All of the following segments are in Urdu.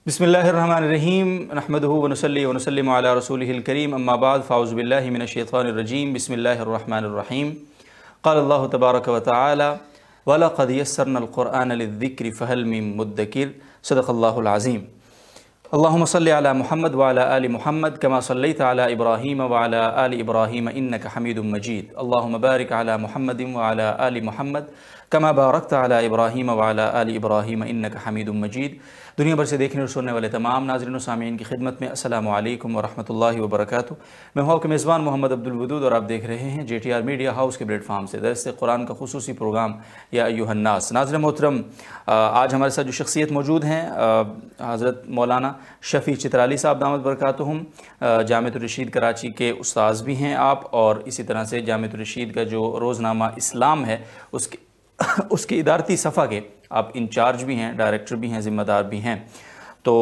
बिस्मिल्लाहिर्रहमानिर्रहीम नहमदुहु व नुसल्ली व नुसल्लिमु अला रसूलिहिल करीम अम्मा बाद फ़ाऊज़ु बिल्लाहि मिनश शैतानिर रजीम बिस्मिल्लाहिर्रहमानिर्रहीम क़ाल अल्लाहु तबारक व तआला व लक़द यस्सरनल क़ुरआन लिज़्ज़िक्रि फ़हल मिन मुद्दकिर सदक़ल्लाहुल अज़ीम। अल्लाहुम्मा सल्लि अला मुहम्मद व अला आलि मुहम्मद कमा सल्लैता अला इब्राहीम व अला आलि इब्राहीम इन्नका हमीदुम मजीद। अल्लाहुम्मा बारिक अला मुहम्मदिन व अला आलि मुहम्मद कमा बारकता अला इब्राहीम व अला आलि इब्राहीम इन्नका हमीदुम मजीद। दुनिया भर से देखने और सुनने वाले तमाम नाज़रीन और सामीन की खिदमत में अस्सलामु अलैकुम व रहमतुल्लाहि व बरकातुहू। मैं हूं आपके मेज़बान मोहम्मद अब्दुल वदूद और आप देख रहे हैं JTR मीडिया हाउस के प्लेटफार्म से दरस कुरान का खुसूसी प्रोग्राम या अय्युहन्नास। नाज़रीन मोहतरम, आज हमारे साथ जो शख्सियत मौजूद हैं हज़रत मौलाना शफ़ी चित्राली साहब दामत बरकातुहुम, जामिअतुर रशीद कराची के उस्ताद भी हैं आप, और इसी तरह से जामिअतुर रशीद का जो रोज़नामा इस्लाम है उसके इदारती सफ़ा के आप इंचार्ज भी हैं, डायरेक्टर भी हैं, ज़िम्मेदार भी हैं। तो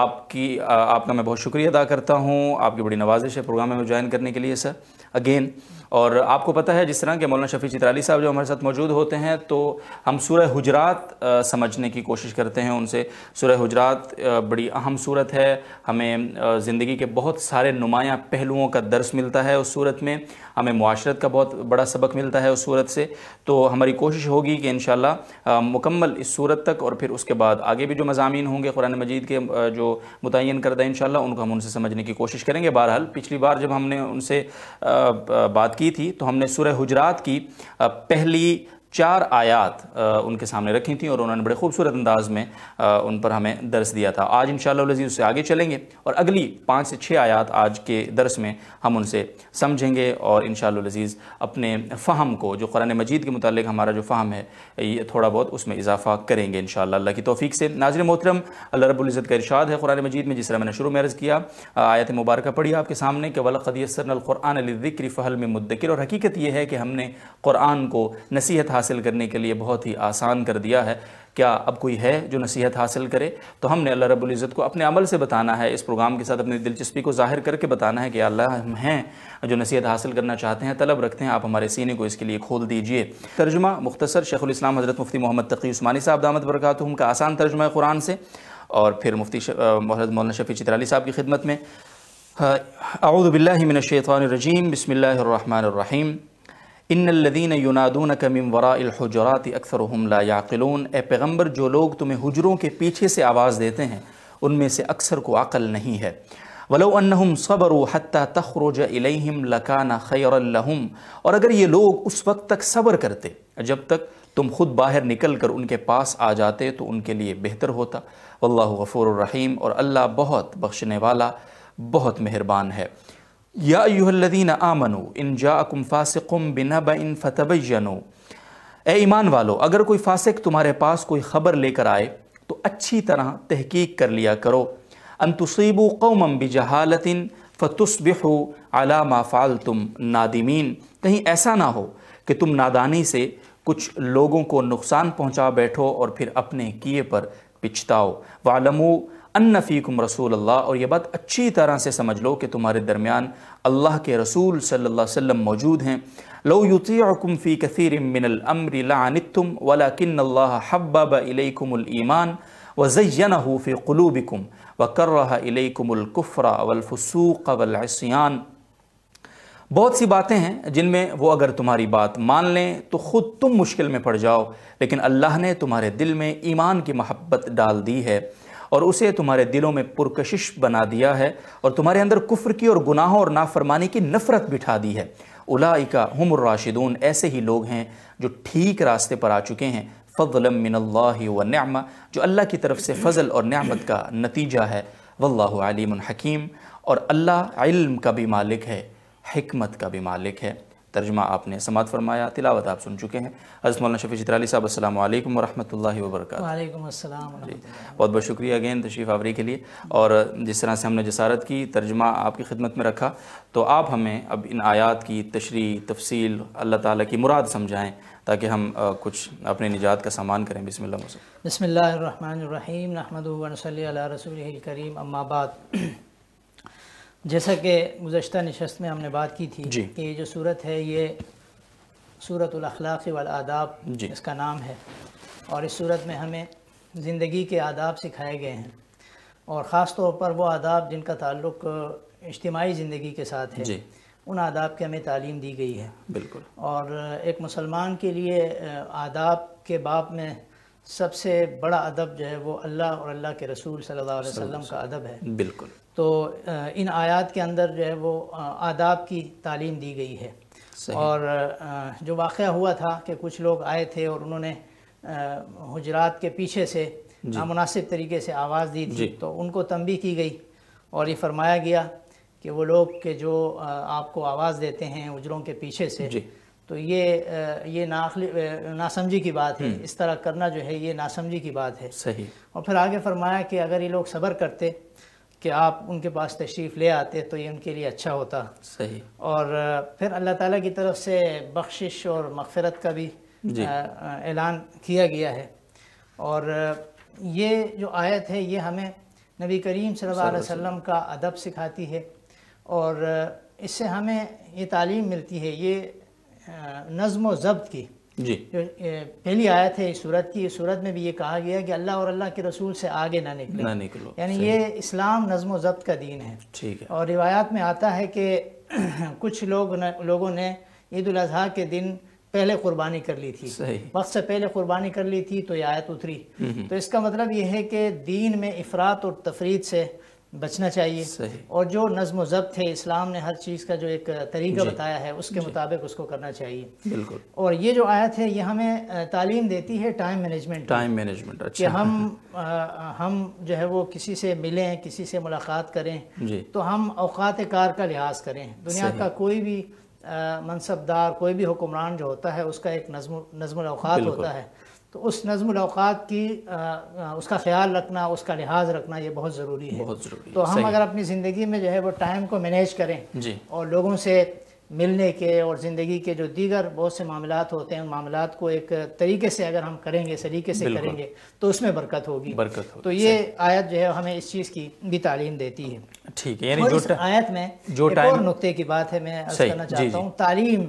आपका मैं बहुत शुक्रिया अदा करता हूँ, आपकी बड़ी नवाजिश है प्रोग्राम में ज्वाइन करने के लिए सर अगेन। और आपको पता है जिस तरह के मौलाना शफ़ी चित्राली साहब जो हमारे साथ मौजूद होते हैं तो हम सूरह हुजरात समझने की कोशिश करते हैं उनसे। सूरह हुजरात बड़ी अहम सूरत है, हमें ज़िंदगी के बहुत सारे नुमायाँ पहलुओं का दर्स मिलता है उस सूरत में, हमें मुआशरत का बहुत बड़ा सबक मिलता है उस सूरत से। तो हमारी कोशिश होगी कि इंशाअल्लाह मुकम्मल इस सूरत तक और फिर उसके बाद आगे भी जो मज़ामीन होंगे कुरान मजीद के जो मुतय्यन करदा इंशाअल्लाह उनको हम उनसे समझने की कोशिश करेंगे। बहरहाल पिछली बार जब हमने उनसे बात की थी तो हमने सूरह हुजरात की पहली 4 आयात उनके सामने रखी थी और उन्होंने बड़े खूबसूरत अंदाज में उन पर हमें दर्स दिया था। आज इंशाअल्लाह अज़ीज़ उससे आगे चलेंगे और अगली 5 से 6 आयात आज के दर्स में हम उनसे समझेंगे और इंशाअल्लाह अज़ीज़ अपने फ़हम को, जो कुरान मजीद के मुतालिक हमारा जो फ़हम है ये थोड़ा बहुत उसमें इजाफ़ा करेंगे इंशाअल्लाह अल्लाह की तौफ़ीक से। नाज़रीन मोहतरम, अल्लाह रब्बुल इज़्ज़त का इरशाद है कुरान मजीद में, जिस तरह मैंने शुरू में अर्ज़ किया, आयत मुबारक पढ़ी आपके सामने कि वलक़द यस्सरनल क़ुरआन लिज़्ज़िक्रि फ़हल मिन मुद्दकिर। और हकीकत ये है कि हमने कुरान को नसीहत हासिल करने के लिए बहुत ही आसान कर दिया है। क्या अब कोई है जो नसीहत हासिल करे? तो हमने अल्लाह रब्बुल इज़्ज़त को अपने अमल से बताना है, इस प्रोग्राम के साथ अपनी दिलचस्पी को ज़ाहिर करके बताना है कि अल्लाह हम हैं जो नसीहत हासिल करना चाहते हैं, तलब रखते हैं, आप हमारे सीने को इसके लिए खोल दीजिए। तर्जुमा मुख्तसर शेखुल इस्लाम हज़रत मुफ्ती मोहम्मद तक़ी उस्मानी साहब दामत बरकातुहुम का आसान तर्जुमा कुरान से, और फिर मुफ्ती मौलाना शफ़ी चित्राली साहब की खिदमत में अऊज़ु बिल्लाहि मिनश शैतानिर रजीम बिस्मिल्लाहिर्रहमानिर्रहीम इन्नल्लज़ीन युनादूनक मिन वराइल हुजुराति अक्सरुहुम ला याक़िलून। ए पैगम्बर, जो लोग तुम्हें हुजरों के पीछे से आवाज़ देते हैं उनमें से अक्सर को अक़ल नहीं है। वलो अन्नहुम सबरू हत्ता तख़रुज इलैहिम लकाना खैरन लहुम। और अगर ये लोग उस वक्त तक सब्र करते जब तक तुम खुद बाहर निकल कर उनके पास आ जाते तो उनके लिए बेहतर होता। वल्लाहु गफ़ूरुर रहीम, और अल्लाह बहुत बख्शने वाला बहुत मेहरबान है। या अय्युहल्लज़ीना आमनू इन जाअकुम फ़ासिक़ुम बिनबइन फ़तबय्यनू। ए ईमान वालो, अगर कोई फासिक तुम्हारे पास कोई ख़बर लेकर आए तो अच्छी तरह तहकीक कर लिया करो। अन तुसीबू क़ौमन बिजहालतिन फ़तुस्बिहू अला मा फ़अलतुम नादिमीन। कहीं ऐसा ना हो कि तुम नादानी से कुछ लोगों को नुकसान पहुँचा बैठो और फिर अपने किए पर पिछताओ। वालमू अन्न फ़ीकुम रसूलल्लाह, और ये बात अच्छी तरह से समझ लो कि तुम्हारे दरमियान अल्लाह के रसूल सल्लल्लाहु अलैहि वसल्लम मौजूद हैं। लौ युतीअकुम फ़ी कसीरिम मिनल अम्रि लअनित्तुम वलकिन्नल्लाह हब्बब इलैकुमुल ईमान व ज़य्यनहु फ़ी क़ुलूबिकुम व कररह इलैकुमुल कुफ़्र वल फ़ुसूक़ वल इस्यान। बहुत सी बातें हैं जिनमें वो अगर तुम्हारी बात मान लें तो ख़ुद तुम मुश्किल में पड़ जाओ, लेकिन अल्लाह ने तुम्हारे दिल में ईमान की महब्बत डाल दी है और उसे तुम्हारे दिलों में पुरकशिश बना दिया है और तुम्हारे अंदर कुफ्र की और गुनाहों और नाफरमानी की नफ़रत बिठा दी है। उलाइका हुमुर राशिदून, ऐसे ही लोग हैं जो ठीक रास्ते पर आ चुके हैं। फ़ज़लन मिनल्लाहि व निअमा, जो अल्लाह की तरफ से फ़ज़ल और निअमत का नतीजा है। वल्लाहु अलीमुन हकीम, और अल्लाह इल्म का भी मालिक है, हिकमत का भी मालिक है। तर्जुमा आपने समात फरमाया, तिलावत आप सुन चुके हैं। हज़रत मौलाना शफ़ी चित्राली साहब, अस्सलामु अलैकुम व रहमतुल्लाहि व बरकातुहू। वालेकुम अस्सलाम। बहुत बहुत शुक्रिया अगेन तशरीफ़ आवरी के लिए। और जिस तरह से हमने जसारत की, तर्जुमा आपकी खिदमत में रखा, तो आप हमें अब इन आयात की तशरीह तफसील अल्लाह ताला की मुराद समझाएँ ताकि हम कुछ अपने निजात का सामान करें। बिस्मिल्लाह। बिस्मिल्लाहिर्रहमानिर्रहीम नहमदुहु व नसल्ली अला रसूलिहिल करीम अम्मा बाद। जैसा कि गुज़श्ता नशस्त में हमने बात की थी कि ये जो सूरत है ये सूरतुल अखलाक़ वल आदाब इसका नाम है, और इस सूरत में हमें ज़िंदगी के आदाब सिखाए गए हैं। اور خاص طور پر وہ آداب جن کا تعلق اجتماعی زندگی کے ساتھ ہے، جی، ان آداب کی ہمیں تعلیم دی گئی ہے۔ بالکل۔ اور ایک مسلمان کے لیے آداب کے باب میں سب سے بڑا ادب جو ہے وہ اللہ اور اللہ کے رسول صلی اللہ علیہ وسلم کا ادب ہے۔ بالکل۔ تو ان آیات کے اندر جو ہے وہ آداب کی تعلیم دی گئی ہے۔ صحیح۔ اور جو واقعہ ہوا تھا کہ کچھ لوگ آئے تھے اور انہوں نے حجرات کے پیچھے سے نامناسب طریقے سے آواز دی تھی، تو ان کو تنبیہ کی گئی اور یہ فرمایا گیا کہ وہ لوگ کہ جو آپ کو آواز دیتے ہیں حجروں کے پیچھے سے، تو یہ ناسمجھی کی بات ہے، اس طرح کرنا جو ہے یہ ناسمجھی کی بات ہے۔ صحیح۔ اور پھر آگے فرمایا کہ اگر یہ لوگ صبر کرتے کہ آپ ان کے پاس تشریف لے آتے تو یہ ان کے لیے اچھا ہوتا۔ صحیح۔ اور پھر اللہ تعالیٰ کی طرف سے بخشش اور مغفرت کا بھی اعلان کیا گیا ہے۔ اور یہ جو آیت ہے یہ ہمیں نبی کریم صلی اللہ علیہ وسلم کا ادب سکھاتی ہے، اور اس سے ہمیں یہ تعلیم ملتی ہے، یہ نظم و ضبط کی۔ جی، جو پہلی آیت ہے اس سورت کی، اس سورت میں بھی یہ کہا گیا کہ اللہ اور اللہ کے رسول سے آگے نہ نکلو، یعنی یہ اسلام نظم و ضبط کا دین ہے۔ ٹھیک ہے۔ اور روایات میں آتا ہے کہ کچھ لوگوں نے عید الاضحیٰ کے دن پہلے قربانی کر لی تھی، وقت سے پہلے قربانی کر لی تھی، تو یہ آیت اتری۔ تو اس کا مطلب یہ ہے کہ دین میں افراط اور تفریط سے بچنا چاہیے، اور جو نظم و ضبط ہے، اسلام نے ہر چیز کا جو ایک طریقہ بتایا ہے اس کے مطابق اس کو کرنا چاہیے۔ بالکل۔ اور یہ جو آیت ہے یہ ہمیں تعلیم دیتی ہے ٹائم مینجمنٹ، کہ ہم جو ہے وہ کسی سے ملیں، کسی سے ملاقات کریں تو ہم اوقات کار کا لحاظ کریں۔ دنیا کا کوئی بھی منصبدار، کوئی بھی حکمران جو ہوتا ہے اس کا ایک نظم الاوقات ہوتا ہے، تو اس نظم الاوقات کی اس کا خیال رکھنا، اس کا لحاظ رکھنا یہ بہت ضروری ہے۔ تو ہم اگر اپنی زندگی میں جو ہے وہ ٹائم کو مینیج کریں اور لوگوں سے ملنے کے اور زندگی کے جو دیگر بہت سے معاملات ہوتے ہیں ان معاملات کو ایک طریقے سے اگر ہم کریں گے، سلیقے سے کریں گے تو اس میں برکت ہوگی۔ تو یہ آیت جو ہے ہمیں اس چیز کی بھی تعلیم دیتی ہے۔ ٹھیک ہے، یعنی اور اس آیت میں ایک اور نقطے کی بات ہے میں عرض کرنا چاہتا ہوں،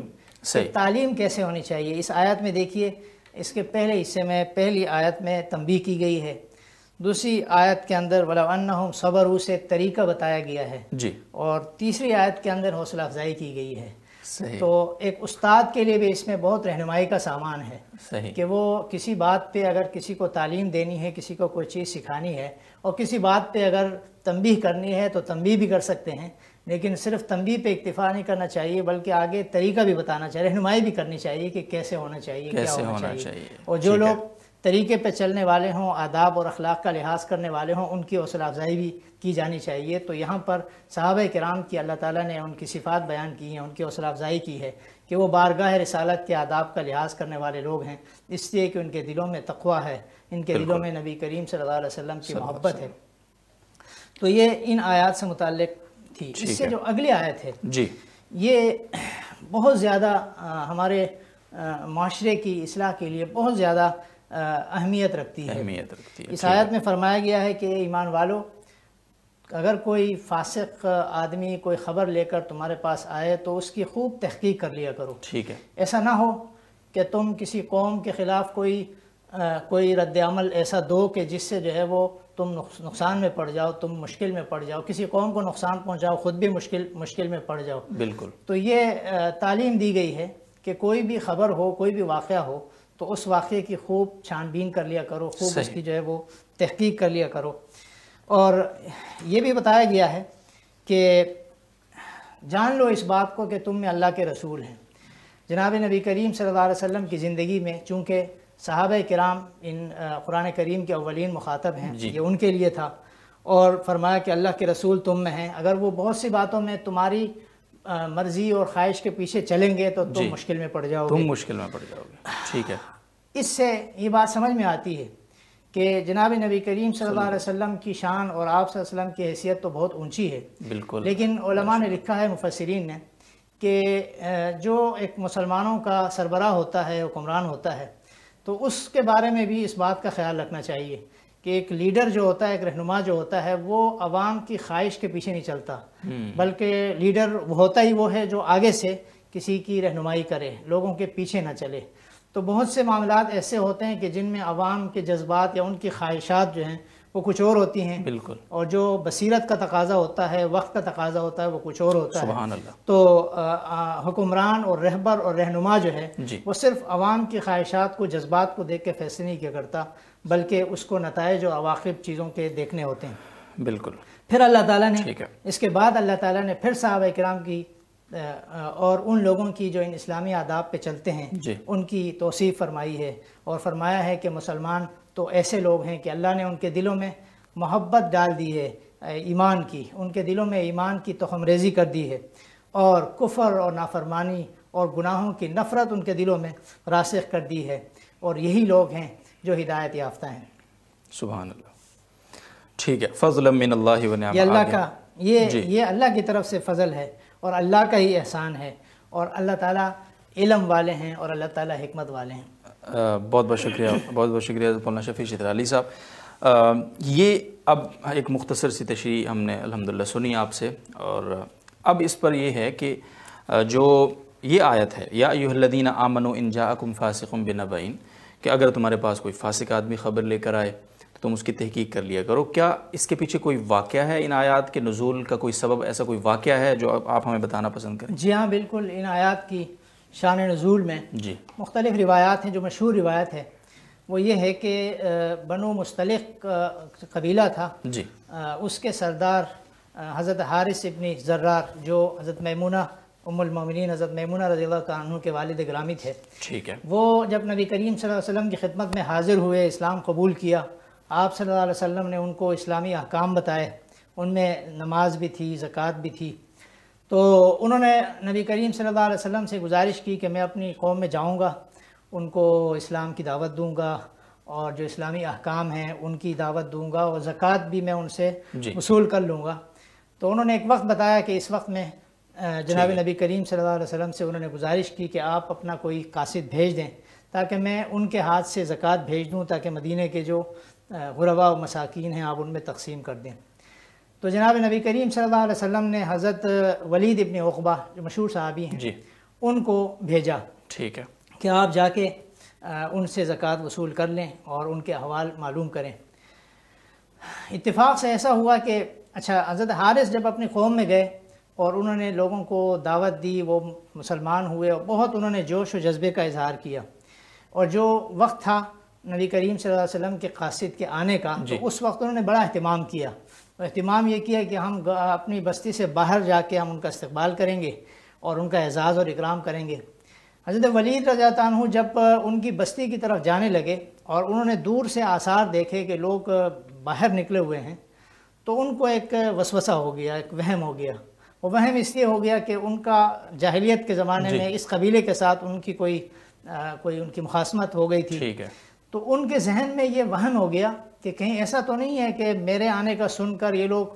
تعلیم کیسے ہونی چاہیے۔ اس آیت میں دیکھیے، اس کے پہلے حصے میں پہلی آیت میں تنبیہ کی گئی ہے، دوسری آیت کے اندر وَلَوْ أَنَّهُمْ صَبَرُوا سے طریقہ بتایا گیا ہے، اور تیسری آیت کے اندر حوصلہ افزائی کی گئی ہے۔ تو ایک استاد کے لیے بھی اس میں بہت رہنمائی کا سامان ہے کہ وہ کسی بات پہ اگر کسی کو تعلیم دینی ہے، کسی کو کوئی چیز سکھانی ہے، اور کسی بات پہ اگر تنبیہ کرنی ہے تو تنبیہ بھی کر سکتے ہیں، لیکن صرف تنبیہ پہ اکتفا نہیں کرنا چاہیے بلکہ آگے طریقہ بھی بتانا چاہیے، رہنمائی بھی کرنی چاہیے کہ کیسے ہونا چاہیے، کیا ہونا چاہیے۔ اور جو لوگ طریقے پہ چلنے والے ہوں، آداب اور اخلاق کا لحاظ کرنے والے ہوں، ان کی حوصلہ افزائی بھی کی جانی چاہیے۔ تو یہاں پر صحابہ کرام کی اللہ تعالیٰ نے ان کی صفات بیان کی ہیں، ان کی حوصلہ افزائی کی ہے کہ وہ بارگاہ رسالت کے آداب کا لحاظ کرنے والے لوگ ہیں، اس لیے کہ ان کے دلوں میں تقویٰ ہے، ان کے دلوں میں نبی کریم صلی اللہ علیہ وسلم کی محبت ہے۔ تو یہ ان آیات سے متعلق تھی۔ اس سے جو اگلی آیت ہے یہ بہت زیادہ ہمارے معاشرے کی اصلاح کے لیے بہت زیادہ اہمیت رکھتی ہے۔ اس آیت میں فرمایا گیا ہے کہ ایمان والو، اگر کوئی فاسق آدمی کوئی خبر لے کر تمہارے پاس آئے تو اس کی خوب تحقیق کر لیا کرو۔ ٹھیک ہے۔ ایسا نہ ہو کہ تم کسی قوم کے خلاف کوئی رد عمل ایسا دو کہ جس سے جو ہے وہ تم نقصان میں پڑ جاؤ، تم مشکل میں پڑ جاؤ، کسی قوم کو نقصان پہنچاؤ، خود بھی مشکل میں پڑ جاؤ۔ بالکل۔ تو یہ تعلیم دی گئی ہے کہ کوئی بھی خبر ہو، کوئی بھی واقعہ ہو تو اس واقعے کی خوب چھان بین کر لیا کرو، خوب اس کی جو ہے وہ تحقیق کر لیا کرو۔ اور یہ بھی بتایا گیا ہے کہ جان لو اس بات کو کہ تم میں اللہ کے رسول ہیں۔ جناب نبی کریم صلی اللہ علیہ وسلم کی زندگی میں چونکہ صحابہ کرام ان قرآن کریم کے اولین مخاطب ہیں، یہ ان کے لیے تھا، اور فرمایا کہ اللہ کے رسول تم میں ہیں، اگر وہ بہت سی باتوں میں تمہاری مرضی اور خواہش کے پیچھے چلیں گے تو تم مشکل میں پڑ جاؤ گے۔ ٹھیک ہے۔ اس سے یہ بات سمجھ میں آتی ہے کہ جناب نبی کریم صلی اللہ علیہ وسلم کی شان اور آپ صلی اللہ علیہ وسلم کی حیثیت تو بہت اونچی ہے، لیکن علماء نے لکھا ہے، مفسرین نے، کہ جو ایک مسلمانوں کا سربراہ ہوتا ہے، حکمران ہوتا ہے، تو اس کے بارے میں بھی اس بات کا خیال رکھنا چاہیے کہ ایک لیڈر جو ہوتا ہے، ایک رہنما جو ہوتا ہے، وہ عوام کی خواہش کے پیچھے نہیں چلتا، بلکہ لیڈر ہوتا ہی وہ ہے جو آگے سے کسی کی رہنمائی کرے، لوگوں کے پیچھے نہ چلے۔ تو بہت سے معاملات ایسے ہوتے ہیں کہ جن میں عوام کے جذبات یا ان کی خواہشات جو ہیں وہ کچھ اور ہوتی ہیں، بالکل، اور جو بصیرت کا تقاضا ہوتا ہے، وقت کا تقاضا ہوتا ہے، وہ کچھ اور ہوتا ہے۔ سبحان اللہ۔ تو حکمران اور رہبر اور رہنما جو ہے جی، وہ صرف عوام کی خواہشات کو، جذبات کو دیکھ کے فیصلے نہیں کیا کرتا، بلکہ اس کو نتائج و عواقب چیزوں کے دیکھنے ہوتے ہیں۔ بالکل۔ پھر اللہ تعالیٰ نے ٹھیک ہے، اس کے بعد اللہ تعالیٰ نے پھر صحابہ کرام کی اور ان لوگوں کی جو ان اسلامی آداب پہ چلتے ہیں جی، ان کی توصیف فرمائی ہے، اور فرمایا ہے کہ مسلمان تو ایسے لوگ ہیں کہ اللہ نے ان کے دلوں میں محبت ڈال دی ہے ایمان کی، ان کے دلوں میں ایمان کی تخم ریزی کر دی ہے، اور کفر اور نافرمانی اور گناہوں کی نفرت ان کے دلوں میں راسخ کر دی ہے، اور یہی لوگ ہیں جو ہدایت یافتہ ہیں۔ سبحان اللہ۔ ٹھیک ہے، فضل من اللہ و نعمہ۔ یہ اللہ کا یہ اللہ کی طرف سے فضل ہے اور اللہ کا ہی احسان ہے، اور اللہ تعالیٰ علم والے ہیں اور اللہ تعالیٰ حکمت والے ہیں۔ بہت بہت شکریہ، بہت بہت شکریہ مولانا شفیع چترالی علی صاحب۔ یہ اب ایک مختصر سی تشریح ہم نے الحمدللہ سنی آپ سے، اور اب اس پر یہ ہے کہ جو یہ آیت ہے یا ایھا الذین آمنوا ان جاءکم فاسق بنبأ، کہ اگر تمہارے پاس کوئی فاسق آدمی خبر لے کر آئے تو تم اس کی تحقیق کر لیا کرو، کیا اس کے پیچھے کوئی واقعہ ہے؟ ان آیات کے نزول کا کوئی سبب، ایسا کوئی واقعہ ہے جو آپ ہمیں بتانا پسند کریں؟ جی ہاں بالکل، ان آیات کی شان نزول میں جی، مختلف روایات ہیں۔ جو مشہور روایت ہے وہ یہ ہے کہ بنو مستلق قبیلہ تھا، جی، اس کے سردار حضرت حارث ابن زرار، جو حضرت میمونہ ام المومنین حضرت میمونہ رضی اللہ تعالیٰ عنہ کے والد گرامی تھے، ٹھیک ہے، وہ جب نبی کریم صلی اللہ علیہ وسلم کی خدمت میں حاضر ہوئے، اسلام قبول کیا، آپ صلی اللہ علیہ وسلم نے ان کو اسلامی احکام بتائے، ان میں نماز بھی تھی، زکوٰۃ بھی تھی۔ تو انہوں نے نبی کریم صلی اللہ علیہ وسلم سے گزارش کی کہ میں اپنی قوم میں جاؤں گا، ان کو اسلام کی دعوت دوں گا، اور جو اسلامی احکام ہیں ان کی دعوت دوں گا، اور زکوٰۃ بھی میں ان سے وصول کر لوں گا۔ تو انہوں نے ایک وقت بتایا کہ اس وقت میں جناب نبی کریم صلی اللہ علیہ وسلم سے انہوں نے گزارش کی کہ آپ اپنا کوئی قاصد بھیج دیں تاکہ میں ان کے ہاتھ سے زکوٰۃ بھیج دوں، تاکہ مدینہ کے جو غرباء و مساکین ہیں آپ ان میں تقسیم کر دیں۔ تو جناب نبی کریم صلی اللہ علیہ وسلم نے حضرت ولید ابن عقبہ جو مشہور صحابی ہیں جی، ان کو بھیجا، ٹھیک ہے، کہ آپ جا کے ان سے زکوٰۃ وصول کر لیں اور ان کے احوال معلوم کریں۔ اتفاق سے ایسا ہوا کہ حضرت حارث جب اپنی قوم میں گئے اور انہوں نے لوگوں کو دعوت دی، وہ مسلمان ہوئے اور بہت انہوں نے جوش و جذبے کا اظہار کیا، اور جو وقت تھا نبی کریم صلی اللہ علیہ وسلم کے قاصد کے آنے کا، تو اس وقت انہوں نے بڑا اہتمام کیا، اہتمام یہ کیا کہ ہم اپنی بستی سے باہر جا کے ہم ان کا استقبال کریں گے اور ان کا اعزاز اور اکرام کریں گے۔ حضرت ولید رضی اللہ عنہ جب ان کی بستی کی طرف جانے لگے اور انہوں نے دور سے آثار دیکھے کہ لوگ باہر نکلے ہوئے ہیں، تو ان کو ایک وسوسہ ہو گیا، ایک وہم ہو گیا۔ وہ وہم اس لیے ہو گیا کہ ان کا جاہلیت کے زمانے میں اس قبیلے کے ساتھ ان کی کوئی ان کی مخاصمت ہو گئی تھی، ٹھیک ہے، تو ان کے ذہن میں یہ وہم ہو گیا کہ کہیں ایسا تو نہیں ہے کہ میرے آنے کا سن کر یہ لوگ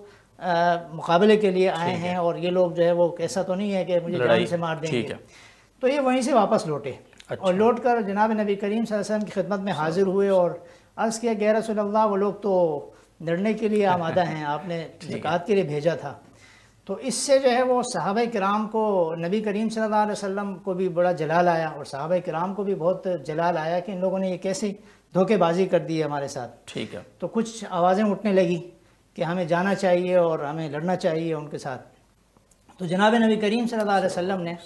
مقابلے کے لیے آئے ہیں، اور یہ لوگ جو ہے وہ ایسا تو نہیں ہے کہ مجھے جان سے مار دیں گے۔ تو یہ وہیں سے واپس لوٹے، اور لوٹ کر جناب نبی کریم صلی اللہ علیہ وسلم کی خدمت میں حاضر ہوئے اور عرض کیا کہ یا رسول اللہ، وہ لوگ تو لڑنے کے لیے آمادہ ہیں، آپ نے زکوٰۃ کے لیے بھیجا تھا۔ تو اس سے جو ہے وہ صحابہ کرام کو، نبی کریم صلی اللہ علیہ وسلم کو بھی بڑا جلال آیا، اور صحابہ کرام کو بھی بہت جلال آیا کہ ان لوگوں نے یہ کیسی دھوکے بازی کر دی ہے ہمارے ساتھ۔ ٹھیک ہے، تو کچھ آوازیں اٹھنے لگی کہ ہمیں جانا چاہیے اور ہمیں لڑنا چاہیے ان کے ساتھ۔ تو جناب نبی کریم صلی اللہ علیہ وسلم نے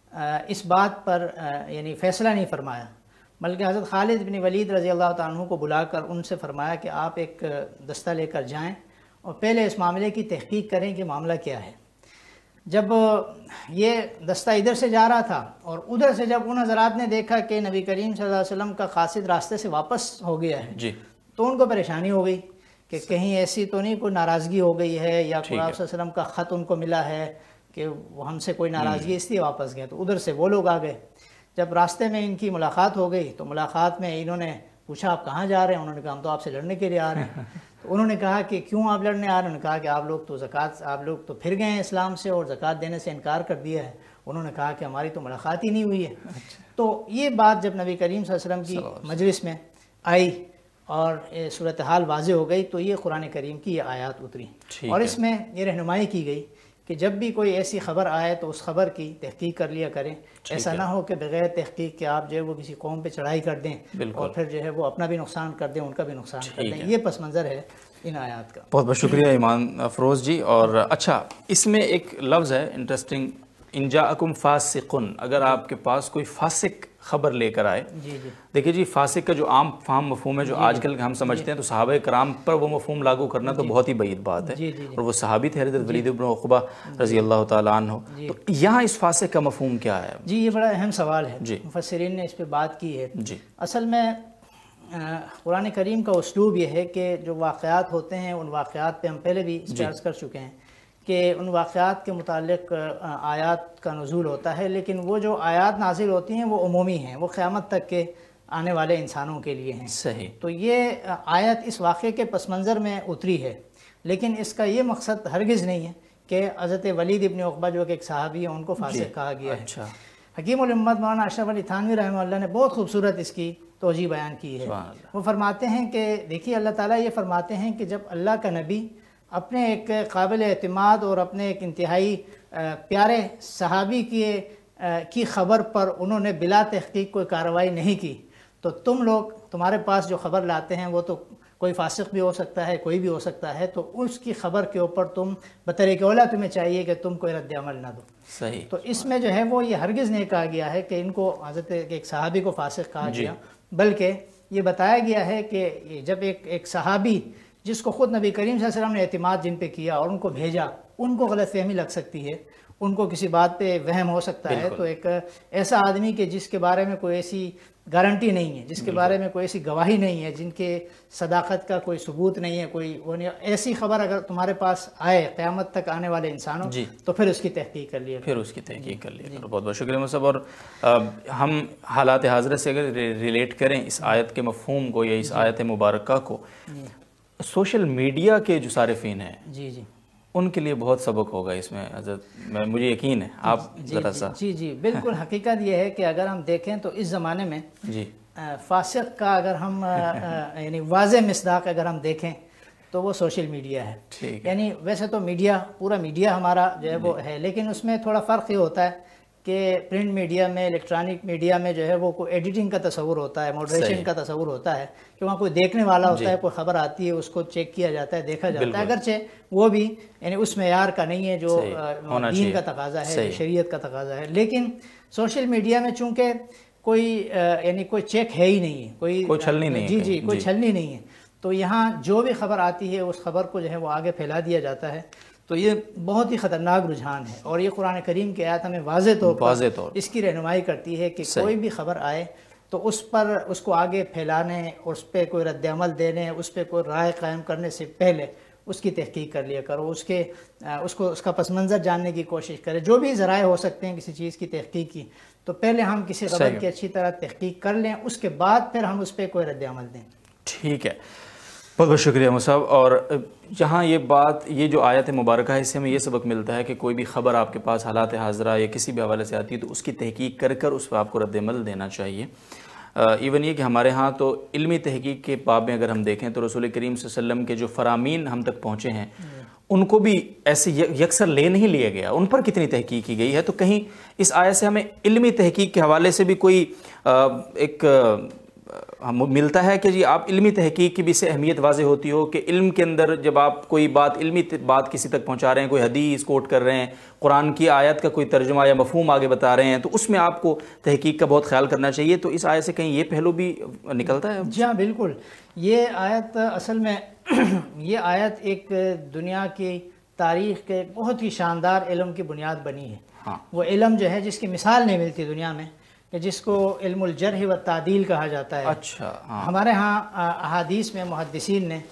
اس بات پر یعنی فیصلہ نہیں فرمایا، بلکہ حضرت خالد بن ولید رضی اللہ تعالیٰ عنہ کو بلا کر ان سے فرمایا کہ آپ ایک دستہ لے کر جائیں اور پہلے اس معاملے کی تحقیق کریں کہ معاملہ کیا ہے۔ جب یہ دستہ ادھر سے جا رہا تھا اور ادھر سے جب ان حضرات نے دیکھا کہ نبی کریم صلی اللہ علیہ وسلم کا قاصد راستے سے واپس ہو گیا ہے، جی، تو ان کو پریشانی ہو گئی کہ کہیں ایسی تو نہیں کوئی ناراضگی ہو گئی ہے، یا قرآن صلی اللہ علیہ وسلم کا خط ان کو ملا ہے کہ وہ ہم سے کوئی ناراضگی اس لیے واپس گئے۔ تو ادھر سے وہ لوگ آ گئے۔ جب راستے میں ان کی ملاقات ہو گئی تو ملاقات میں انہوں نے پوچھا آپ کہاں جا رہے ہیں؟ انہوں نے کہا ہم تو آپ سے لڑنے کے لیے آ رہے ہیں۔ تو انہوں نے کہا کہ کیوں آپ لڑنے آ رہے ہیں؟ انہوں نے کہا کہ آپ لوگ تو پھر گئے ہیں اسلام سے اور زکوٰۃ دینے سے انکار کر دیا ہے۔ انہوں نے کہا کہ ہماری تو ملاقات ہی نہیں ہوئی ہے۔ تو یہ بات جب نبی کریم صلی اللہ علیہ وسلم کی مجلس میں آئی اور صورتحال واضح ہو گئی، تو یہ قرآن کریم کی یہ آیات اتری، اور اس میں یہ رہنمائی کی گئی کہ جب بھی کوئی ایسی خبر آئے تو اس خبر کی تحقیق کر لیا کریں. ایسا نہ ہو کہ بغیر تحقیق کے آپ جو ہے وہ کسی قوم پہ چڑھائی کر دیں اور پھر جو ہے وہ اپنا بھی نقصان کر دیں، ان کا بھی نقصان کر دیں. یہ پس منظر ہے ان آیات کا. بہت بہت شکریہ ایمان افروز جی. اور اچھا، اس میں ایک لفظ ہے انٹرسٹنگ، ان جاءکم فاسقن، اگر آپ کے پاس کوئی فاسق خبر لے کر آئے. دیکھیے جی، فاسق کا جو عام فہم مفہوم ہے جو آج کل ہم سمجھتے ہیں، تو صحابہ کرام پر وہ مفہوم لاگو کرنا تو بہت ہی بعید بات ہے. اور وہ صحابی تھے حضرت ولید بن عقبہ رضی اللہ تعالیٰ عنہ. تو یہاں اس فاسق کا مفہوم کیا ہے؟ جی یہ بڑا اہم سوال ہے، مفسرین نے اس پہ بات کی ہے. اصل میں قرآن کریم کا اسلوب یہ ہے کہ جو واقعات ہوتے ہیں ان واقعات پہ ہم پہلے بھی اس پہ عرض کر چکے ہیں کہ ان واقعات کے متعلق آیات کا نزول ہوتا ہے، لیکن وہ جو آیات نازل ہوتی ہیں وہ عمومی ہیں، وہ قیامت تک کے آنے والے انسانوں کے لیے ہیں. صحیح. تو یہ آیت اس واقعے کے پس منظر میں اتری ہے، لیکن اس کا یہ مقصد ہرگز نہیں ہے کہ حضرت ولید ابن عقبہ جو کہ ایک صحابی ہیں ان کو فاسق کہا گیا ہے. اچھا. حکیم الامت مولانا اشرف علی تھانوی رحمہ اللہ نے بہت خوبصورت اس کی توجیہ بیان کی ہے. وہ فرماتے ہیں کہ دیکھیے اللہ تعالیٰ یہ فرماتے ہیں کہ جب اللہ کا نبی اپنے ایک قابل اعتماد اور اپنے ایک انتہائی پیارے صحابی کی خبر پر انہوں نے بلا تحقیق کوئی کارروائی نہیں کی، تو تم لوگ تمہارے پاس جو خبر لاتے ہیں وہ تو کوئی فاسق بھی ہو سکتا ہے، کوئی بھی ہو سکتا ہے، تو اس کی خبر کے اوپر تم بطریق اولیٰ تمہیں چاہیے کہ تم کوئی رد عمل نہ دو. صحیح. تو اس میں جو ہے وہ یہ ہرگز نہیں کہا گیا ہے کہ ان کو حضرت ایک صحابی کو فاسق کہا گیا، بلکہ یہ بتایا گیا ہے کہ جب ایک صحابی جس کو خود نبی کریم صلی اللہ علیہ وسلم نے اعتماد جن پہ کیا اور ان کو بھیجا، ان کو غلط فہمی لگ سکتی ہے، ان کو کسی بات پہ وہم ہو سکتا ہے، تو ایک ایسا آدمی کہ جس کے بارے میں کوئی ایسی گارنٹی نہیں ہے، جس کے بارے میں کوئی ایسی گواہی نہیں ہے، جن کے صداقت کا کوئی ثبوت نہیں ہے، کوئی ایسی خبر اگر تمہارے پاس آئے قیامت تک آنے والے انسانوں، تو پھر اس کی تحقیق کر لیا. بہت بہت شکریہ مصعب. اور ہم حالات حاضرہ سے اگر ریلیٹ کریں اس آیت کے مفہوم کو یا اس آیت مبارکہ کو، سوشل میڈیا کے جو صارفین ہیں ان کے لیے بہت سبق ہوگا اس میں حضرت، مجھے یقین ہے. آپ ذرا سا. جی بالکل. حقیقت یہ ہے کہ اگر ہم دیکھیں تو اس زمانے میں فاسق کا اگر ہم یعنی واضح مصداق اگر ہم دیکھیں تو وہ سوشل میڈیا ہے. یعنی ویسے تو میڈیا، پورا میڈیا ہمارا جو ہے وہ ہے، لیکن اس میں تھوڑا فرق یہ ہوتا ہے کہ پرنٹ میڈیا میں، الیکٹرانک میڈیا میں جو ہے وہ کوئی ایڈیٹنگ کا تصور ہوتا ہے، موڈریشن کا تصور ہوتا ہے، کہ وہاں کوئی دیکھنے والا ہوتا ہے، کوئی خبر آتی ہے اس کو چیک کیا جاتا ہے، دیکھا جاتا ہے، اگرچہ وہ بھی یعنی اس معیار کا نہیں ہے جو دین کا تقاضا ہے، شریعت کا تقاضا ہے. لیکن سوشل میڈیا میں چونکہ کوئی یعنی کوئی چیک ہے ہی نہیں ہے، کوئی چھلنی نہیں ہے. کوئی چھلنی نہیں ہے، تو یہاں جو بھی خبر آتی ہے اس خبر کو جو ہے وہ آگے پھیلا دیا جاتا ہے. تو یہ بہت ہی خطرناک رجحان ہے، اور یہ قرآن کریم کی آیت ہمیں واضح طور پر اس کی رہنمائی کرتی ہے کہ کوئی بھی خبر آئے تو اس کو آگے پھیلانے اور اس پہ کوئی رد عمل دینے، اس پہ کوئی رائے قائم کرنے سے پہلے اس کی تحقیق کر لیا کرو، اس کا پس منظر جاننے کی کوشش کرے. جو بھی ذرائع ہو سکتے ہیں کسی چیز کی تحقیق کی، تو پہلے ہم کسی خبر کی اچھی طرح تحقیق کر لیں، اس کے بعد پھر ہم اس پہ کوئی رد عمل دیں. ٹھیک ہے. بہت بہت شکریہ مصعب. اور جہاں یہ جو آیت مبارکہ ہے، اس سے ہمیں یہ سبق ملتا ہے کہ کوئی بھی خبر آپ کے پاس حالات حاضرہ یا کسی بھی حوالے سے آتی ہے تو اس کی تحقیق کر اس پہ آپ کو رد عمل دینا چاہیے. ایون یہ کہ ہمارے ہاں تو علمی تحقیق کے باب میں اگر ہم دیکھیں تو رسول کریم صلی اللہ علیہ وسلم کے جو فرامین ہم تک پہنچے ہیں ان کو بھی ایسے یکسر لے نہیں لیا گیا، ان پر کتنی تحقیق کی گئی ہے. تو کہیں اس آیت سے ہمیں علمی تحقیق کے حوالے سے بھی کوئی ایک ملتا ہے کہ جی آپ علمی تحقیق کی بھی سے اہمیت واضح ہوتی ہو کہ علم کے اندر جب آپ کوئی علمی بات کسی تک پہنچا رہے ہیں، کوئی حدیث کوٹ کر رہے ہیں، قرآن کی آیت کا کوئی ترجمہ یا مفہوم آگے بتا رہے ہیں، تو اس میں آپ کو تحقیق کا بہت خیال کرنا چاہیے. تو اس آیت سے کہیں یہ پہلو بھی نکلتا ہے؟ جی ہاں بالکل. یہ آیت اصل میں یہ آیت ایک دنیا کی تاریخ کے بہت ہی شاندار علم کی بنیاد بنی ہے. وہ علم جو ہے جس کی مثال نہیں ملتی دنیا میں، کہ جس کو علم الجرح و تعدیل کہا جاتا ہے. اچھا. ہمارے ہاں احادیث میں محدثین نے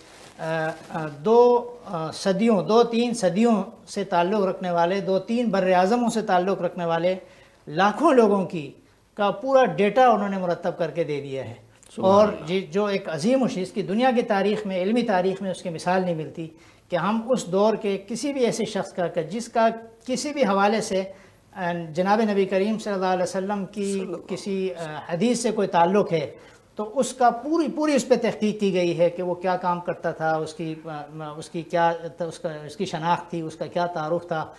دو تین صدیوں سے تعلق رکھنے والے، 2-3 بر اعظموں سے تعلق رکھنے والے لاکھوں لوگوں کا پورا ڈیٹا انہوں نے مرتب کر کے دے دیا ہے. اور جو ایک عظیم اس کی دنیا کی تاریخ میں، علمی تاریخ میں اس کی مثال نہیں ملتی کہ ہم اس دور کے کسی بھی ایسے شخص کا جس کا کسی بھی حوالے سے جناب نبی کریم صلی اللہ علیہ وسلم کی کسی حدیث سے کوئی تعلق ہے، تو اس کا پوری اس پہ تحقیق کی گئی ہے کہ وہ کیا کام کرتا تھا، اس کی کیا اس کی شناخت تھی، اس کا کیا تعارف تھا.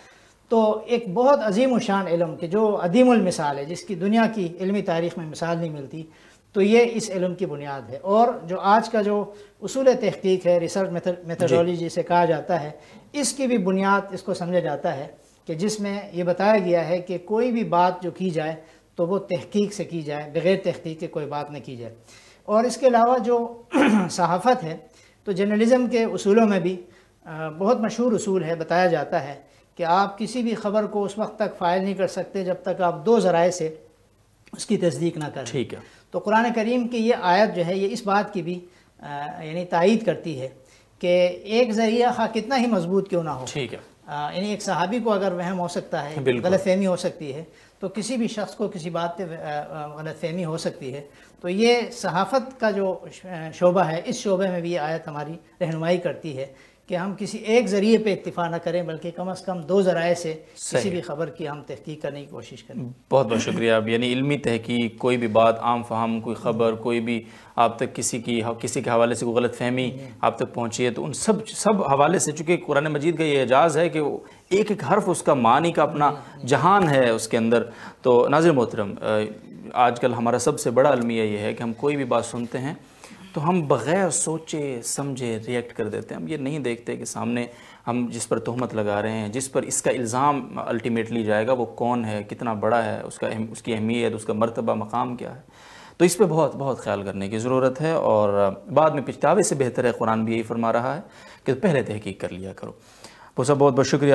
تو ایک بہت عظیم الشان علم کہ جو عدیم المثال ہے، جس کی دنیا کی علمی تاریخ میں مثال نہیں ملتی، تو یہ اس علم کی بنیاد ہے۔ اور جو آج کا جو اصول تحقیق ہے، ریسرچ میتھڈولوجی جسے کہا جاتا ہے، اس کی بھی بنیاد اس کو سمجھا جاتا ہے کہ جس میں یہ بتایا گیا ہے کہ کوئی بھی بات جو کی جائے تو وہ تحقیق سے کی جائے، بغیر تحقیق کے کوئی بات نہ کی جائے۔ اور اس کے علاوہ جو صحافت ہے، تو جرنلزم کے اصولوں میں بھی بہت مشہور اصول ہے، بتایا جاتا ہے کہ آپ کسی بھی خبر کو اس وقت تک فائل نہیں کر سکتے جب تک آپ 2 ذرائع سے اس کی تصدیق نہ کریں۔ ٹھیک ہے۔ تو قرآن کریم کی یہ آیت جو ہے یہ اس بات کی بھی یعنی تائید کرتی ہے کہ ایک ذریعہ خواہ کتنا ہی مضبوط کیوں نہ ہو، ٹھیک ہے، یعنی ایک صحابی کو اگر وہم ہو سکتا ہے، غلط فہمی ہو سکتی ہے، تو کسی بھی شخص کو کسی بات پہ غلط فہمی ہو سکتی ہے۔ تو یہ صحافت کا جو شعبہ ہے، اس شعبے میں بھی یہ آیت ہماری رہنمائی کرتی ہے کہ ہم کسی ایک ذریعے پہ اکتفا نہ کریں، بلکہ کم از کم 2 ذرائع سے کسی بھی خبر کی ہم تحقیق کرنے کی کوشش کریں۔ بہت بہت شکریہ۔ یعنی علمی تحقیق، کوئی بھی بات عام فہم، کوئی خبر، کوئی بھی آپ تک کسی کے حوالے سے کوئی غلط فہمی آپ تک پہنچی ہے، تو ان سب حوالے سے، چونکہ قرآن مجید کا یہ اعجاز ہے کہ ایک ایک حرف اس کا معنی کا اپنا جہان ہے اس کے اندر۔ تو ناظرین محترم، آج کل ہمارا سب سے بڑا المیہ یہ ہے کہ ہم کوئی بھی بات سنتے ہیں تو ہم بغیر سوچے سمجھے ریئیکٹ کر دیتے ہیں۔ ہم یہ نہیں دیکھتے کہ سامنے ہم جس پر تہمت لگا رہے ہیں، جس پر اس کا الزام الٹیمیٹلی جائے گا، وہ کون ہے، کتنا بڑا ہے، اس کی اہمیت، اس کا مرتبہ، مقام کیا ہے۔ تو اس پہ بہت بہت خیال کرنے کی ضرورت ہے، اور بعد میں پچھتاوے سے بہتر ہے، قرآن بھی یہی فرما رہا ہے کہ پہلے تحقیق کر لیا کرو۔ بہت بہت شکریہ۔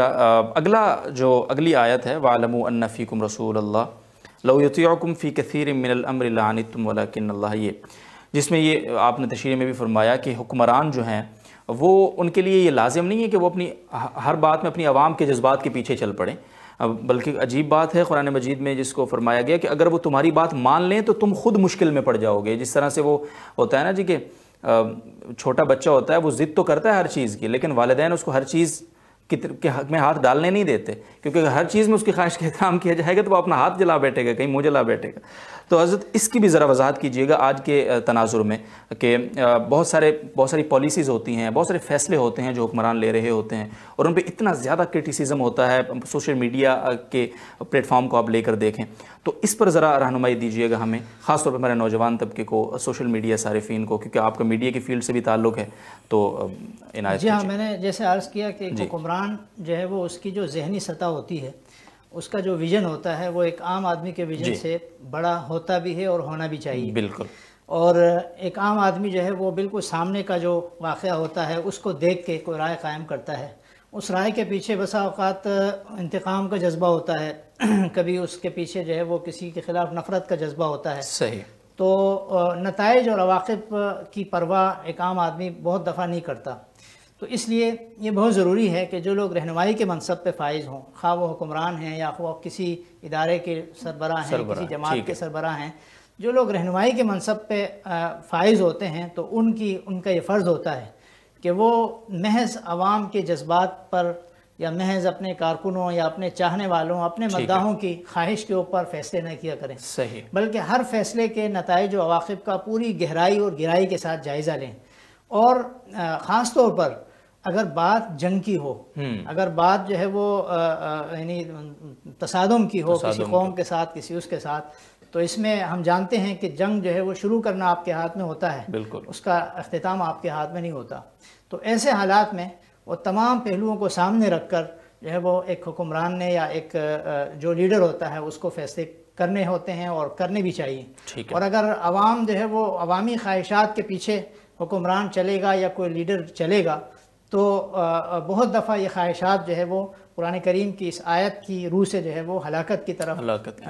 اگلی آیت ہے وَاعْلَمُوا أَنَّ فِيكُمْ رَسُولَ اللَّهِ لَوْ يُطِيعُكُمْ فِي كَثِيرٍ مِّنَ الْأَمْرِ لَعَنِتُّمْ وَلَكِنَّ اللَّهَ، جس میں یہ آپ نے تشریح میں بھی فرمایا کہ حکمران جو ہیں وہ ان کے لیے یہ لازم نہیں ہے کہ وہ اپنی ہر بات میں اپنی عوام کے جذبات کے پیچھے چل پڑیں، بلکہ عجیب بات ہے قرآن مجید میں جس کو فرمایا گیا کہ اگر وہ تمہاری بات مان لیں تو تم خود مشکل میں پڑ جاؤ گے۔ جس طرح سے وہ ہوتا ہے نا جی کہ چھوٹا بچہ ہوتا ہے، وہ ضد تو کرتا ہے ہر چیز کی، لیکن والدین اس کو ہر چیز کے حق میں ہاتھ ڈالنے نہیں دیتے، کیونکہ اگر ہر چیز میں اس کی خواہش کا احترام کیا جائے گا تو وہ اپنا ہاتھ جلا بیٹھے گا، کہیں منہ جلا بیٹھے گا۔ تو حضرت اس کی بھی ذرا وضاحت کیجیے گا آج کے تناظر میں کہ بہت ساری پالیسیز ہوتی ہیں، بہت سارے فیصلے ہوتے ہیں جو حکمران لے رہے ہوتے ہیں، اور ان پہ اتنا زیادہ کرٹیسزم ہوتا ہے، سوشل میڈیا کے پلیٹ فارم کو آپ لے کر دیکھیں، تو اس پر ذرا رہنمائی دیجیے گا ہمیں، خاص طور پہ ہمارے نوجوان طبقے کو، سوشل میڈیا صارفین کو، کیونکہ آپ کا میڈیا کی فیلڈ سے بھی تعلق ہے، تو عنایت جی ہاں، میں نے جیسے عرض کیا کہ حکمران جو ہے وہ اس کی جو ذہنی سطح ہوتی ہے، اس کا جو ویژن ہوتا ہے وہ ایک عام آدمی کے ویژن سے بڑا ہوتا بھی ہے اور ہونا بھی چاہیے۔ بالکل۔ اور ایک عام آدمی جو ہے وہ بالکل سامنے کا جو واقعہ ہوتا ہے اس کو دیکھ کے کوئی رائے قائم کرتا ہے، اس رائے کے پیچھے بسا اوقات انتقام کا جذبہ ہوتا ہے، کبھی اس کے پیچھے جو ہے وہ کسی کے خلاف نفرت کا جذبہ ہوتا ہے۔ صحیح۔ تو نتائج اور عواقب کی پرواہ ایک عام آدمی بہت دفعہ نہیں کرتا۔ تو اس لیے یہ بہت ضروری ہے کہ جو لوگ رہنمائی کے منصب پہ فائز ہوں، خواہ وہ حکمران ہیں یا وہ کسی ادارے کے سربراہ ہیں، کسی جماعت کے سربراہ ہیں، جو لوگ رہنمائی کے منصب پہ فائز ہوتے ہیں تو ان کا یہ فرض ہوتا ہے کہ وہ محض عوام کے جذبات پر یا محض اپنے کارکنوں یا اپنے چاہنے والوں، اپنے مداحوں کی خواہش کے اوپر فیصلے نہ کیا کریں، بلکہ ہر فیصلے کے نتائج و عواقب کا پوری گہرائی اور گہرائی کے ساتھ جائزہ لیں۔ اور خاص طور پر اگر بات جنگ کی ہو، اگر بات جو ہے وہ یعنی تصادم کی ہو کسی قوم کے ساتھ، کسی اس کے ساتھ، تو اس میں ہم جانتے ہیں کہ جنگ جو ہے وہ شروع کرنا آپ کے ہاتھ میں ہوتا ہے، اس کا اختتام آپ کے ہاتھ میں نہیں ہوتا۔ تو ایسے حالات میں وہ تمام پہلوؤں کو سامنے رکھ کر جو ہے وہ ایک حکمران نے یا ایک جو لیڈر ہوتا ہے اس کو فیصلے کرنے ہوتے ہیں اور کرنے بھی چاہیے۔ اور اگر عوام جو ہے وہ عوامی خواہشات کے پیچھے حکمران چلے گا یا کوئی لیڈر چلے گا تو بہت دفعہ یہ خواہشات جو ہے وہ قرآن کریم کی اس آیت کی روح سے جو ہے وہ ہلاکت کی طرف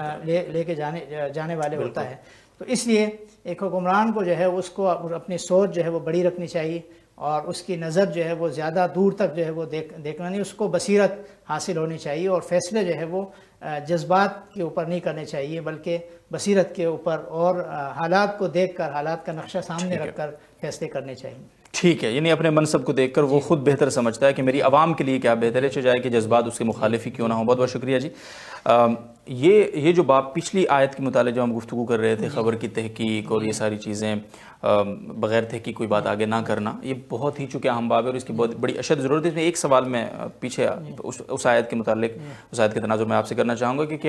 لے کے جانے والے ہوتا ہے۔ تو اس لیے ایک حکمران کو جو ہے اس کو اپنی سوچ جو ہے وہ بڑی رکھنی چاہیے، اور اس کی نظر جو ہے وہ زیادہ دور تک جو ہے وہ دیکھنا نہیں، اس کو بصیرت حاصل ہونی چاہیے، اور فیصلے جو ہے وہ جذبات کے اوپر نہیں کرنے چاہیے بلکہ بصیرت کے اوپر اور حالات کو دیکھ کر، حالات کا نقشہ سامنے رکھ کر فیصلے کرنے چاہیے۔ ٹھیک ہے، یعنی اپنے منصب کو دیکھ کر وہ خود بہتر سمجھتا ہے کہ میری عوام کے لیے کیا بہتر ہے، چاہے کہ جذبات اس کے مخالف ہی کیوں نہ ہوں۔ بہت بہت شکریہ جی۔ یہ جو باب پچھلی آیت کے متعلق جو ہم گفتگو کر رہے تھے، خبر کی تحقیق اور یہ ساری چیزیں، بغیر تحقیق کوئی بات آگے نہ کرنا، یہ بہت ہی چونکہ اہم باب ہے اور اس کی بہت بڑی اشد ضرورت ہے۔ اس میں ایک سوال میں پیچھے اس آیت کے متعلق، اس آیت کے تناظر میں آپ سے کرنا چاہوں گا کہ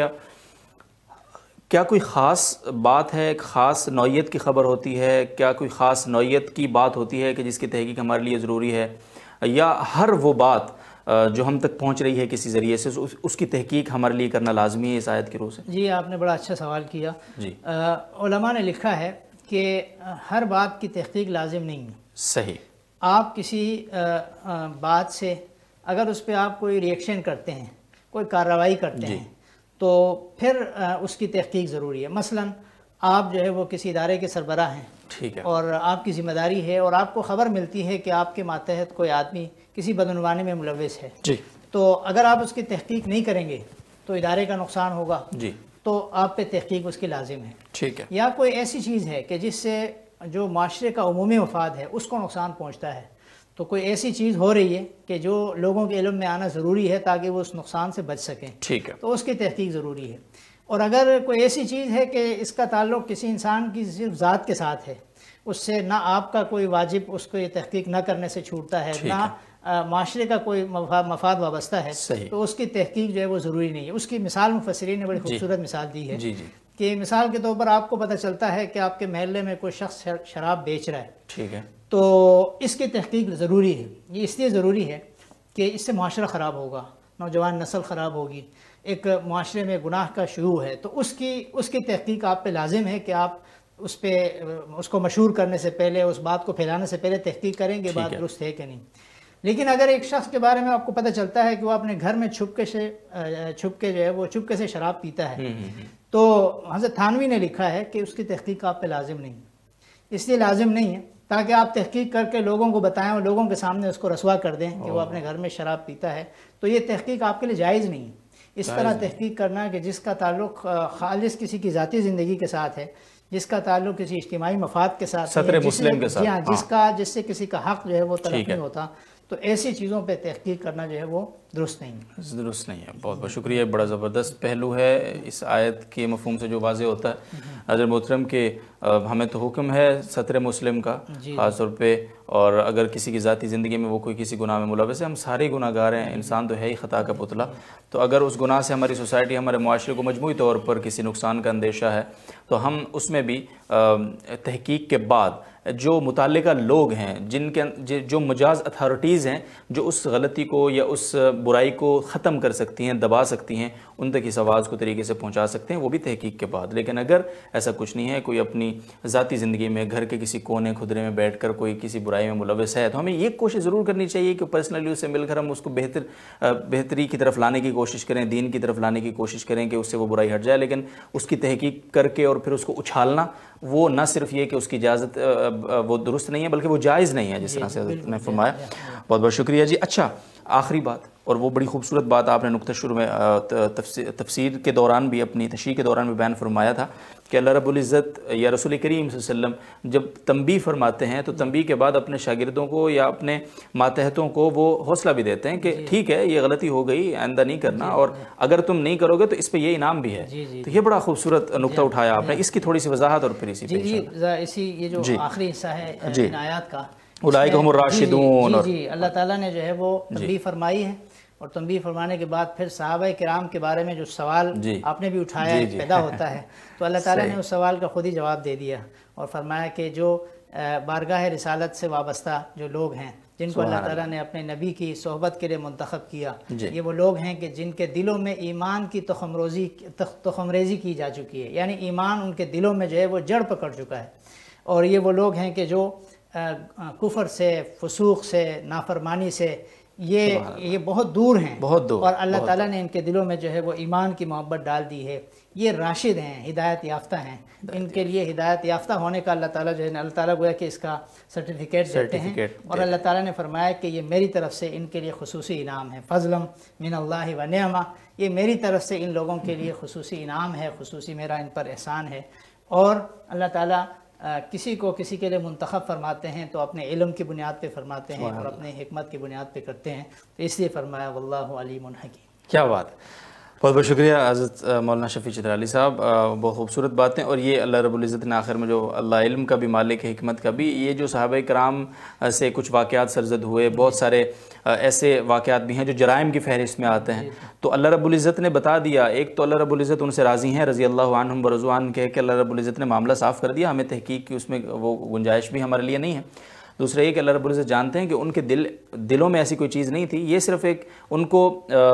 کیا کوئی خاص بات ہے، ایک خاص نوعیت کی خبر ہوتی ہے، کیا کوئی خاص نوعیت کی بات ہوتی ہے کہ جس کی تحقیق ہمارے لیے ضروری ہے، یا ہر وہ بات جو ہم تک پہنچ رہی ہے کسی ذریعے سے اس کی تحقیق ہمارے لیے کرنا لازمی ہے اس آیت کی روح سے؟ جی، آپ نے بڑا اچھا سوال کیا۔ جی، علماء نے لکھا ہے کہ ہر بات کی تحقیق لازم نہیں ہے۔ صحیح۔ آپ کسی بات سے اگر اس پہ آپ کوئی ریئیکشن کرتے ہیں، کوئی کارروائی کرتے ہیں، تو پھر اس کی تحقیق ضروری ہے۔ مثلا آپ جو ہے وہ کسی ادارے کے سربراہ ہیں، ٹھیک ہے، اور آپ کی ذمہ داری ہے اور آپ کو خبر ملتی ہے کہ آپ کے ماتحت کوئی آدمی کسی بدعنوانی میں ملوث ہے، جی، تو اگر آپ اس کی تحقیق نہیں کریں گے تو ادارے کا نقصان ہوگا، جی، تو آپ پہ تحقیق اس کی لازم ہے۔ ٹھیک ہے، یا کوئی ایسی چیز ہے کہ جس سے جو معاشرے کا عمومی مفاد ہے اس کو نقصان پہنچتا ہے، تو کوئی ایسی چیز ہو رہی ہے کہ جو لوگوں کے علم میں آنا ضروری ہے تاکہ وہ اس نقصان سے بچ سکیں، ٹھیک ہے، تو اس کی تحقیق ضروری ہے۔ اور اگر کوئی ایسی چیز ہے کہ اس کا تعلق کسی انسان کی صرف ذات کے ساتھ ہے، اس سے نہ آپ کا کوئی واجب اس کو یہ تحقیق نہ کرنے سے چھوٹتا ہے، نہ معاشرے کا کوئی مفاد وابستہ ہے، تو اس کی تحقیق جو ہے وہ ضروری نہیں ہے۔ اس کی مثال مفسرین نے بڑی خوبصورت مثال دی ہے کہ مثال کے طور پر آپ کو پتہ چلتا ہے کہ آپ کے محلے میں کوئی شخص شراب بیچ رہا ہے، ٹھیک ہے، تو اس کی تحقیق ضروری ہے۔ یہ اس لیے ضروری ہے کہ اس سے معاشرہ خراب ہوگا، نوجوان نسل خراب ہوگی، ایک معاشرے میں گناہ کا شیوع ہے، تو اس کی تحقیق آپ پہ لازم ہے کہ آپ اس کو مشہور کرنے سے پہلے، اس بات کو پھیلانے سے پہلے تحقیق کریں کہ بات درست ہے کہ نہیں۔ لیکن اگر ایک شخص کے بارے میں آپ کو پتہ چلتا ہے کہ وہ اپنے گھر میں چھپ کے جو ہے وہ چپکے سے شراب پیتا ہے، تو حضرت تھانوی نے لکھا ہے کہ اس کی تحقیق آپ پہ لازم نہیں ہے۔ اس لیے لازم نہیں ہے تاکہ آپ تحقیق کر کے لوگوں کو بتائیں اور لوگوں کے سامنے اس کو رسوا کر دیں کہ وہ اپنے گھر میں شراب پیتا ہے، تو یہ تحقیق آپ کے لیے جائز نہیں ہے۔ اس طرح تحقیق کرنا کہ جس کا تعلق خالص کسی کی ذاتی زندگی کے ساتھ ہے، جس کا تعلق کسی اجتماعی مفاد کے ساتھ صدر مسلم کے ساتھ، جس سے کسی کا حق جو ہے وہ تلف نہیں ہوتا، تو ایسی چیزوں پہ تحقیق کرنا جو ہے وہ درست نہیں ہے۔ درست نہیں ہے۔ بہت بہت شکریہ، بڑا زبردست پہلو ہے اس آیت کے مفہوم سے جو واضح ہوتا ہے۔ حضرت محترم کہ ہمیں تو حکم ہے ستر مسلم کا خاص طور پہ، اور اگر کسی کی ذاتی زندگی میں وہ کوئی کسی گناہ میں ملوث ہے، ہم سارے گناہ گار ہیں، انسان تو ہے ہی خطا کا پتلا، تو اگر اس گناہ سے ہماری سوسائٹی، ہمارے معاشرے کو مجموعی طور پر کسی نقصان کا اندیشہ ہے، تو ہم اس میں بھی تحقیق کے بعد جو متعلقہ لوگ ہیں، جو مجاز اتھارٹیز ہیں جو اس غلطی کو یا اس برائی کو ختم کر سکتی ہیں، دبا سکتی ہیں، ان تک اس آواز کو طریقے سے پہنچا سکتے ہیں، وہ بھی تحقیق کے بعد۔ لیکن اگر ایسا کچھ نہیں ہے، کوئی اپنی ذاتی زندگی میں گھر کے کسی کونے خدرے میں بیٹھ کر کوئی کسی برائی میں ملوث ہے، تو ہمیں یہ کوشش ضرور کرنی چاہیے کہ پرسنلی اس سے مل کر ہم اس کو بہتری کی طرف لانے کی کوشش کریں، دین کی طرف لانے کی کوشش کریں کہ اس سے وہ برائی ہٹ جائے۔ لیکن اس کی تحقیق کر کے اور پھر اس کو اچھالنا، وہ نہ صرف یہ کہ اس کی اجازت وہ درست نہیں ہے، بلکہ وہ جائز نہیں ہے، جس طرح سے حضرت نے فرمایا۔ بہت بہت شکریہ جی۔ اچھا، آخری بات، اور وہ بڑی خوبصورت بات آپ نے نقطہ شروع میں تفسیر کے دوران بھی، اپنی تشریح کے دوران بھی بیان فرمایا تھا کہ اللہ رب العزت یا رسول کریم صلی اللہ علیہ وسلم جب تنبیہ فرماتے ہیں تو تنبیہ کے بعد اپنے شاگردوں کو یا اپنے ماتحتوں کو وہ حوصلہ بھی دیتے ہیں کہ ٹھیک ہے، یہ غلطی ہو گئی، آئندہ نہیں کرنا، اور اگر تم نہیں کرو گے تو اس پہ یہ انعام بھی ہے۔ تو یہ بڑا خوبصورت نقطہ اٹھایا آپ نے، اس کی تھوڑی سی وضاحت اور پھر اسی پہ یہ جو آخری حصہ ہے ان آیات کا، اولئک ہم الراشدون، جی اللہ تعالیٰ نے جو ہے وہ تنبیہ فرمائی ہے، اور تنبیہ فرمانے کے بعد پھر صحابہ کرام کے بارے میں جو سوال آپ نے بھی اٹھایا پیدا ہوتا ہے، تو اللہ تعالیٰ نے اس سوال کا خود ہی جواب دے دیا اور فرمایا کہ جو بارگاہ رسالت سے وابستہ جو لوگ ہیں، جن کو اللہ تعالیٰ نے اپنے نبی کی صحبت کے لیے منتخب کیا، یہ وہ لوگ ہیں کہ جن کے دلوں میں ایمان کی تخم ریزی کی جا چکی ہے، یعنی ایمان ان کے دلوں میں جو ہے وہ جڑ پکڑ چکا ہے، اور یہ وہ لوگ ہیں کہ جو کفر سے، فسوق سے، نافرمانی سے یہ بہت دور ہیں، اور اللہ تعالیٰ نے ان کے دلوں میں جو ہے وہ ایمان کی محبت ڈال دی ہے۔ یہ راشد ہیں، ہدایت یافتہ ہیں، ان کے لیے ہدایت یافتہ ہونے کا اللہ تعالیٰ جو ہے اللہ تعالیٰ گویا کہ اس کا سرٹیفکیٹ دیتے ہیں، اور اللہ تعالیٰ نے فرمایا کہ یہ میری طرف سے ان کے لیے خصوصی انعام ہے، فضل من اللہ و نعمہ، یہ میری طرف سے ان لوگوں کے لیے خصوصی انعام ہے، خصوصی میرا ان پر احسان ہے۔ اور اللہ تعالیٰ کسی کو کسی کے لیے منتخب فرماتے ہیں تو اپنے علم کی بنیاد پہ فرماتے ہیں اور اپنے حکمت کی بنیاد پہ کرتے ہیں، تو اس لیے فرمایا واللہ علیم حکیم۔ کیا بات ہے، بہت بہت شکریہ حضرت مولانا شفیع چترالی صاحب، بہت خوبصورت باتیں۔ اور یہ اللہ رب العزت نے آخر میں جو اللہ علم کا بھی مالک ہے، حکمت کا بھی، یہ جو صحابہ کرام سے کچھ واقعات سرزد ہوئے، بہت سارے ایسے واقعات بھی ہیں جو جرائم کی فہرست میں آتے ہیں، تو اللہ رب العزت نے بتا دیا۔ ایک تو اللہ رب العزت ان سے راضی ہیں، رضی اللہ عنہم ورضوا عنہ کہہ کے اللہ رب العزت نے معاملہ صاف کر دیا، ہمیں تحقیق کی اس میں وہ گنجائش بھی ہمارے لیے نہیں ہے۔ دوسرا یہ کہ اللہ رب العزت جانتے ہیں کہ ان کے دلوں میں ایسی کوئی چیز نہیں تھی، یہ صرف ایک ان کو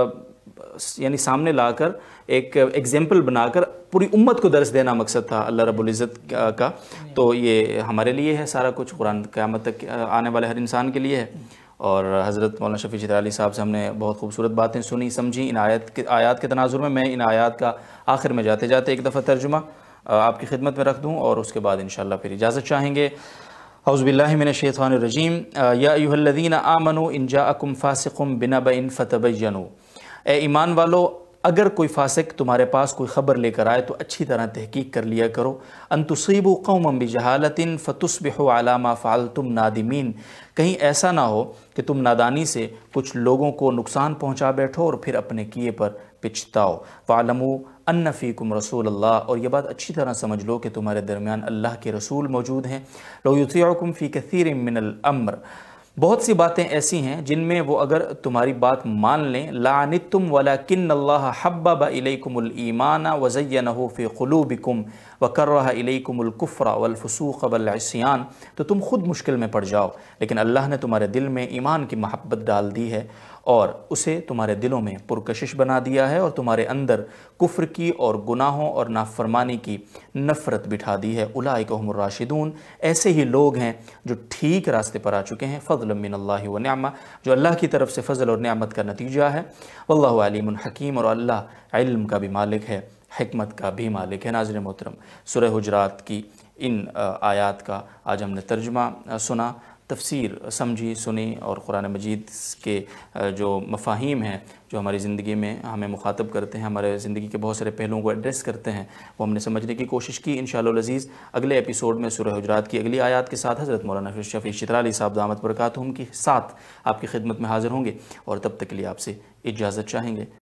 یعنی سامنے لا کر ایک ایگزامپل بنا کر پوری امت کو درس دینا مقصد تھا اللہ رب العزت کا۔ تو یہ ہمارے لیے ہے سارا کچھ، قرآن قیامت تک آنے والے ہر انسان کے لیے ہے۔ اور حضرت مولانا شفیع چترالی صاحب سے ہم نے بہت خوبصورت باتیں سنی سمجھی۔ ان آیات کے تناظر میں ان آیات کا آخر میں جاتے جاتے ایک دفعہ ترجمہ آپ کی خدمت میں رکھ دوں اور اس کے بعد انشاءاللہ پھر اجازت چاہیں گے۔ اعوذ باللہ من الشیطان الرجیم، یا ایھا الذین آمنوا ان جاءکم فاسق بنبأ فتبینوا، اے ایمان والو اگر کوئی فاسق تمہارے پاس کوئی خبر لے کر آئے تو اچھی طرح تحقیق کر لیا کرو۔ ان تصیبوا قوما بجہالۃ فتصبحوا علی ما فعلتم نادمین، کہیں ایسا نہ ہو کہ تم نادانی سے کچھ لوگوں کو نقصان پہنچا بیٹھو اور پھر اپنے کیے پر پچھتاؤ۔ وَاعْلَمُوا أَنَّ فِيكُمْ رَسُولَ اللَّهِ، اور یہ بات اچھی طرح سمجھ لو کہ تمہارے درمیان اللہ کے رسول موجود ہیں۔ لَوْ يُطِيعُكُمْ فِي كَثِيرٍ مِّنَ الْأَمْرِ، بہت سی باتیں ایسی ہیں جن میں وہ اگر تمہاری بات مان لیں، لَعَنِتُّمْ وَلَكِنَّ اللَّهَ حَبَّبَ إِلَيْكُمُ الْإِيمَانَ وَزَيَّنَهُ فِي قُلُوبِكُمْ وَكَرَّهَ إِلَيْكُمُ الْكُفْرَ وَالْفُسُوقَ وَالْعِصْيَانَ، تو تم خود مشکل میں پڑ جاؤ، لیکن اللہ نے تمہارے دل میں ایمان کی محبت ڈال دی ہے اور اسے تمہارے دلوں میں پرکشش بنا دیا ہے، اور تمہارے اندر کفر کی اور گناہوں اور نافرمانی کی نفرت بٹھا دی ہے۔ اولئک هم الراشدون، ایسے ہی لوگ ہیں جو ٹھیک راستے پر آ چکے ہیں۔ فضلا من اللہ و نعمہ، جو اللہ کی طرف سے فضل اور نعمت کا نتیجہ ہے۔ واللہ علیم حکیم، اور اللہ علم کا بھی مالک ہے، حکمت کا بھی مالک ہے۔ ناظرین محترم، سورہ حجرات کی ان آیات کا آج ہم نے ترجمہ سنا، تفسیر سمجھی سنی، اور قرآن مجید کے جو مفاہیم ہیں جو ہماری زندگی میں ہمیں مخاطب کرتے ہیں، ہمارے زندگی کے بہت سارے پہلوؤں کو ایڈریس کرتے ہیں، وہ ہم نے سمجھنے کی کوشش کی۔ انشاءاللہ العزیز اگلے ایپیسوڈ میں سورہ حجرات کی اگلی آیات کے ساتھ حضرت مولانا شفیع چترالی صاحب دامت برکاتہم کے ساتھ آپ کی خدمت میں حاضر ہوں گے، اور تب تک کے لیے آپ سے اجازت چاہیں گے۔